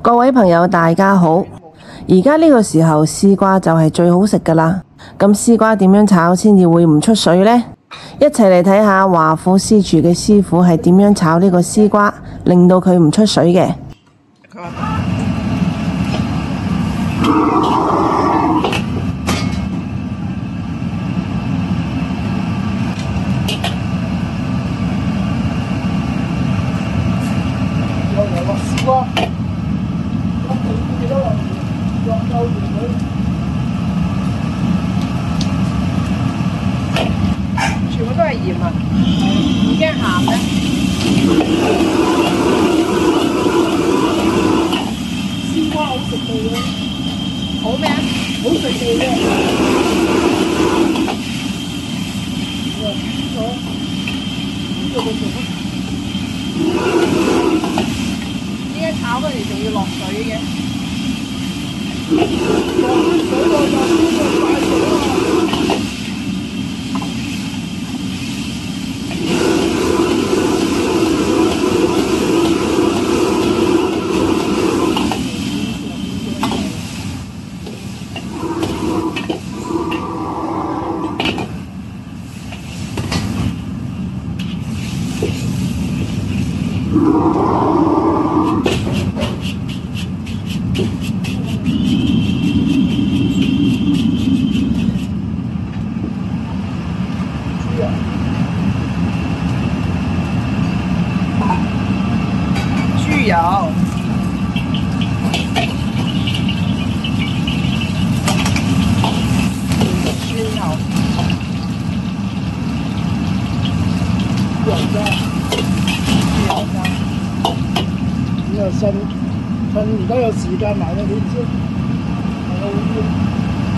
各位朋友大家好，而家呢個時候絲瓜就係最好食㗎喇。咁絲瓜點樣炒先至會唔出水呢？一齊嚟睇下華府私廚嘅師傅係點樣炒呢個絲瓜，令到佢唔出水嘅。 全部都係鹽啊！唔驚鹹咩？絲瓜好食味嘅，好咩啊？好食味嘅。點解炒嗰時仲要落水嘅？落水就快水啦！豬油，蒜頭，油渣，豬油渣。咁啊，趁而家有時間埋咗你先，埋到先。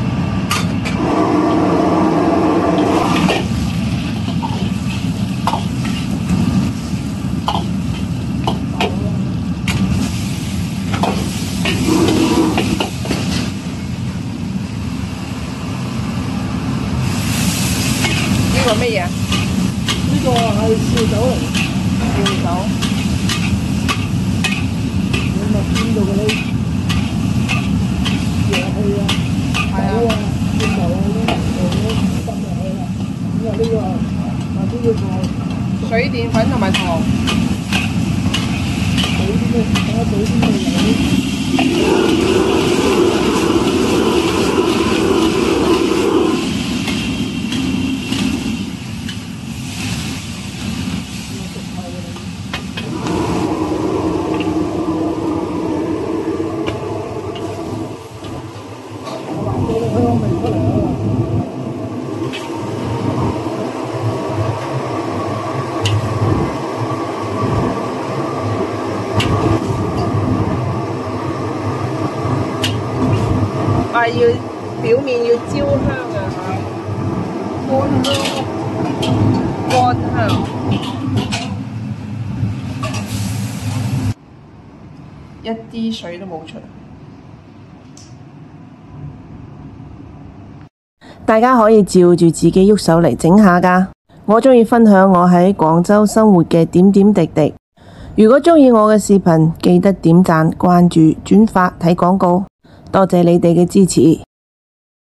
呢個乜嘢？呢個係燒酒嚟，燒酒。你咪邊度嘅呢？氧氣啊，酒啊，蒜頭啊，啲抌落去啦。咁啊呢個呢個水澱粉同埋糖。倒啲咩？等下倒啲咩油？要表面要焦香啊！乾香，乾香，一啲水都冇出。 大家可以照住自己喐手嚟整下㗎。我鍾意分享我喺廣州生活嘅點點滴滴。如果鍾意我嘅視頻，記得點讚、關注、轉發、睇廣告。多謝你哋嘅支持。